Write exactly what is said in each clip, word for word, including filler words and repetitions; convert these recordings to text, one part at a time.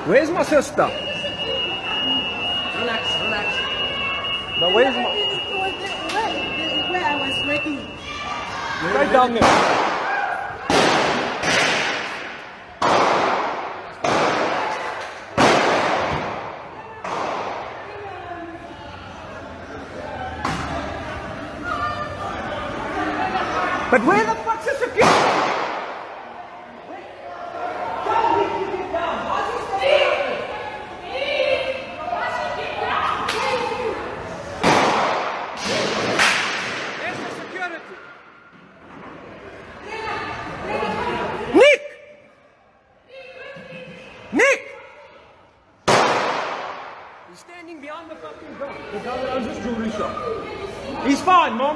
Where's my sister? Relax, relax. Now where's my... Where, where I was working. Right down there. But where the fuck's the security? He's standing behind the fucking guy. The guy that owns this jewelry shop. He's fine, Mom.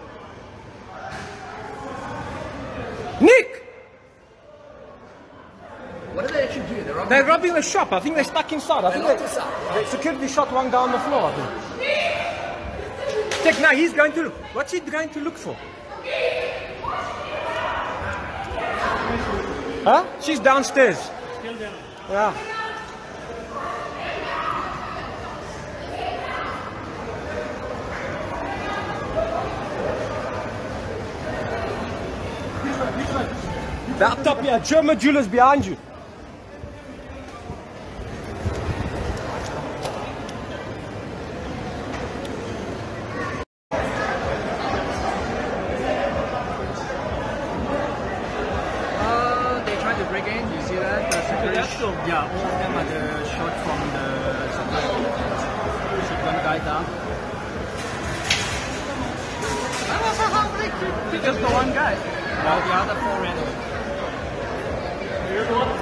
Nick! What did they actually do? They're robbing, They're robbing the shop. I think they're stuck inside. I think locked they, us up. the security shot one guy on the floor, I think. Check now, he's going to look. What's he going to look for? Huh? She's downstairs. Still there. Yeah. The up top here, German jewelers behind you. Uh, they tried to break in. You see that? The security That's still, yeah, all of them are the shot from the security. Shoot one guy down. I don't know how they could. Just the one guy. While the other four ran away. Here's one.